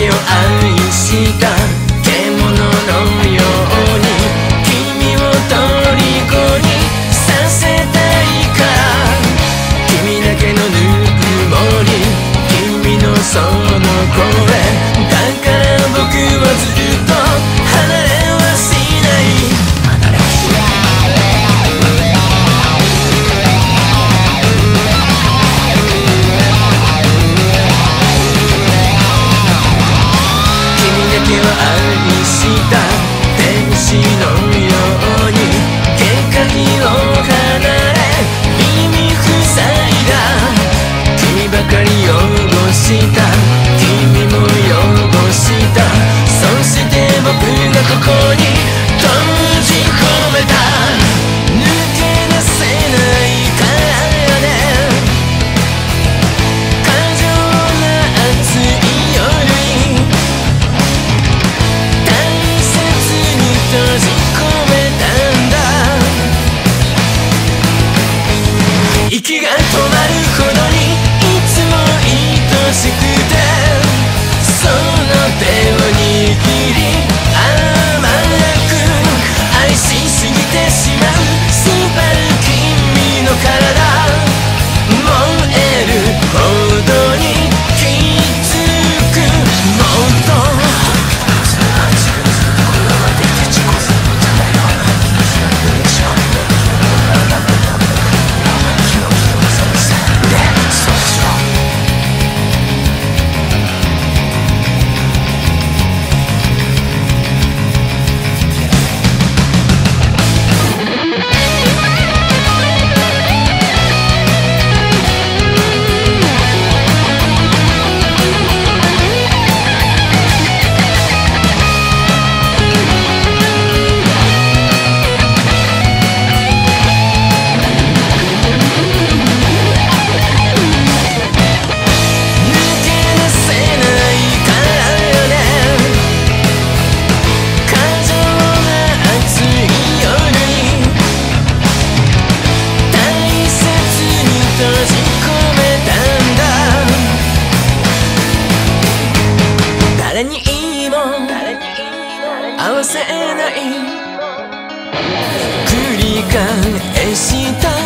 けを愛した獣のように君を虜にさせたいから君だけのぬくもり君のその声だから僕はずっと離れはしない君だけを愛した天使のように限界を離れ耳塞いだ君ばかり汚した君も汚したそして僕がここに閉じ込めた抜け出せないからね過剰な熱い夜に大切に閉じ込めたんだ息が止まるほどにいつも愛しくてその手を握り甘く愛しすぎてしまうスパル君の体燃えるほどにきつくもっと誰にも合わせない繰り返した